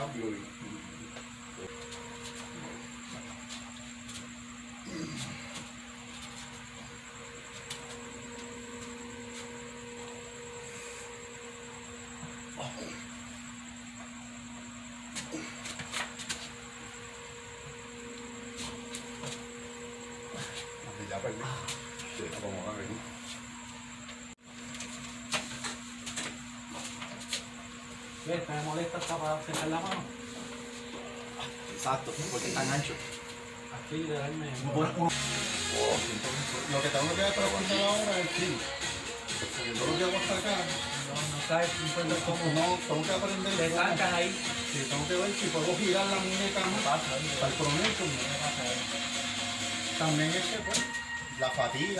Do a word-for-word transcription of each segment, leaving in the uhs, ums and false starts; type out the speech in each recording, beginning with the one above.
cambio. Y, ya perdí. Sí, como van aquí. ¿Ves? ¿Me molesta hasta para sentar la mano? Exacto, porque es tan ancho. Aquí literalmente. Bueno, uno. Oh, lo que tengo que preguntar ahora es que yo lo llevo hasta acá. No, no sabes encuentras cómo. No, tengo que aprender. Te cómo. sacas ahí. Sí, tengo que ver si puedo girar la muñeca más Pasa, para el promedio. También es que pues, la fatiga.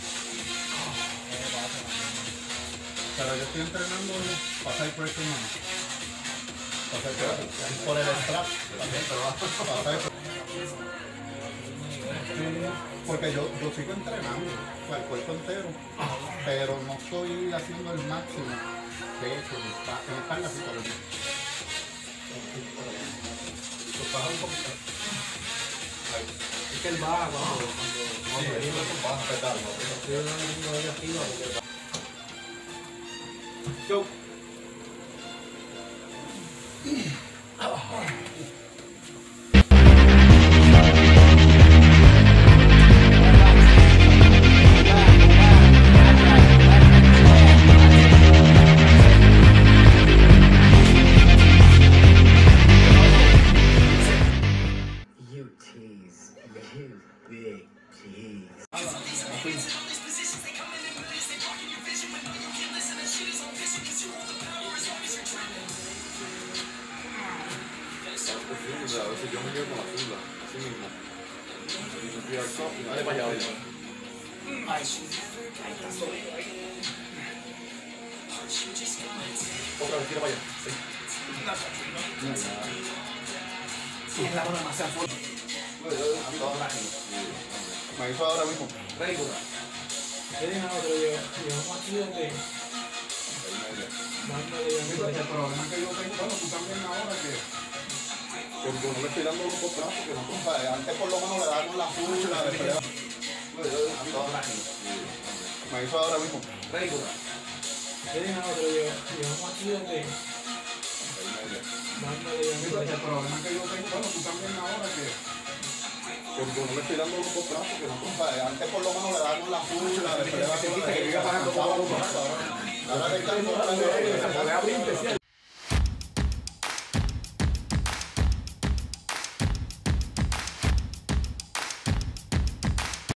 Pero yo estoy entrenando para hacer pressure man. Para hacer pressure. Por el strap. También, pero va. Para hacer porque yo, yo sigo entrenando el cuerpo entero, pero no estoy haciendo el máximo. De hecho, en espalda sí, pero baja un poquito. Es que él baja cuando. Sí, eso va a apretar. Yo no tengo de arriba porque. Go. You tease, you big tease. A veces yo me quedo con la funda, así mismo. Y me fui al top y dale para allá, oye. Otra vez, tira para allá. Sí. Es la mano demasiado fuerte. Me hizo ahora mismo. Ready, go. ¿Qué dejan otro? Llevamos aquí desde. El problema que yo tengo, bueno, tú también ahora que, que yo no le estoy dando los brazos, que no, o sea, antes por lo menos le dábamos la fucha, de pelea. Me hizo ahora mismo. Ready, go. ¿Qué dejan otro? Llevamos aquí desde. El problema que yo tengo, bueno, tú también ahora que, que yo no le estoy dando los brazos, que no, o sea, antes por lo menos le dábamos la fucha, de pelea. Ahora te